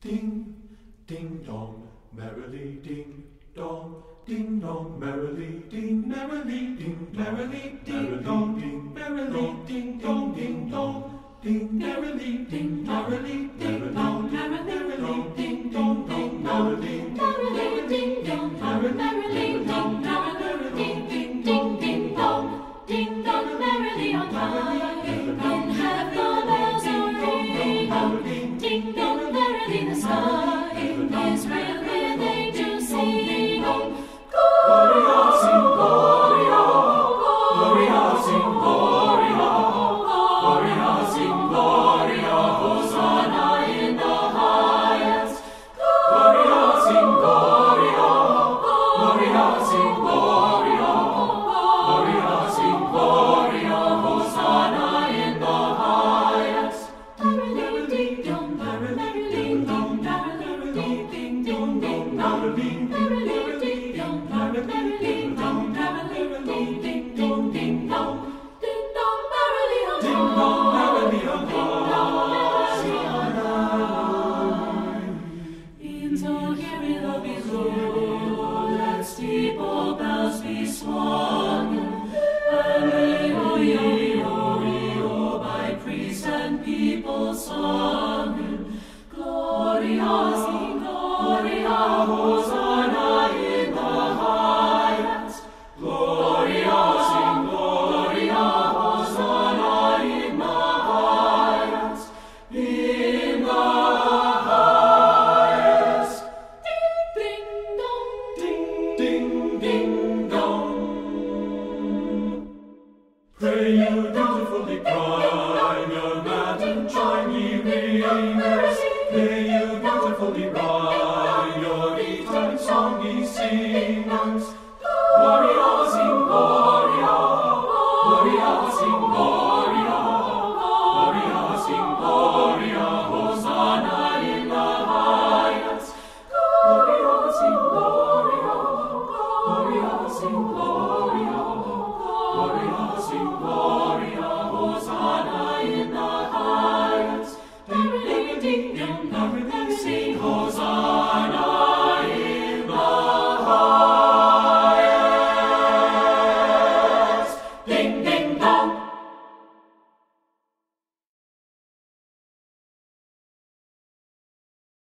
Ding, ding dong, merrily ding dong, ding dong, merrily ding, merrily ding, merrily ding dong, ding, merrily ding dong, ding dong, ding, merrily ding, merrily ding dong, merrily ding dong, ding, merrily ding dong, merrily dong, merrily ding dong, ding dong, ding dong, merrily on high, in heaven bells are ringing, ding dong, merrily in the sky, Israel with angels sing, Gloria, sing Gloria, Gloria, sing Gloria, Gloria, sing Gloria, Hosanna in the highest, Gloria, sing Gloria, Gloria, sing Gloria, Gloria, sing Gloria, Hosanna in the highest. Merrily ding dong, merrily ding dong, merrily ding dong, ding dong, merrily ding dong, merrily ding dong, merrily ding dong, ding dong, ding dong, merrily on high, ding dong, merrily on high. In Together below, let steeple bells be swung, Alleluia, by priest and people sung. Gloria, sing Gloria, Hosanna in the highest. Gloria, sing Gloria, Hosanna in the highest. In the highest. Ding, ding, dong. Ding, ding, ding, dong. Pray you dutifully prime your mat and chime ye ringers. Pray you dutifully rise.